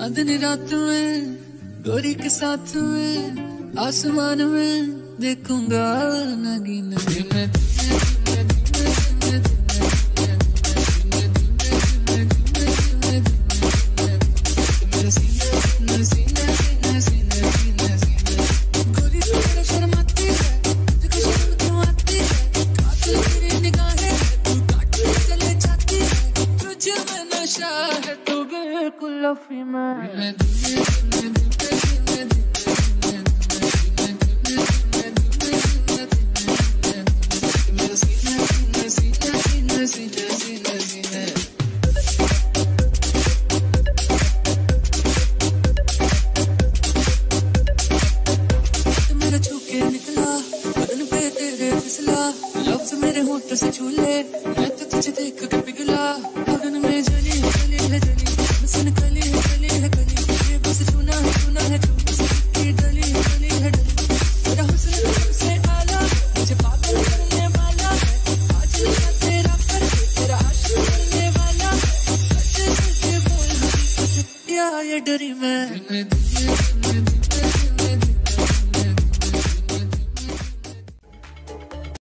चांदनी रात में गोरी के साथ में आसमान में देखूंगा नगीना में। मेरे होठ से छूले मैं तो तुझे देख के पिघला अगन में जली जली है जली बसन कली है कली ये बस छूना है तू की डली है डली तेरा हुस्न से आला मुझे पागल करने वाला है आज मैं तेरा कर तेरा आशिक करने वाला है सच सच बोल या ये डरी मैं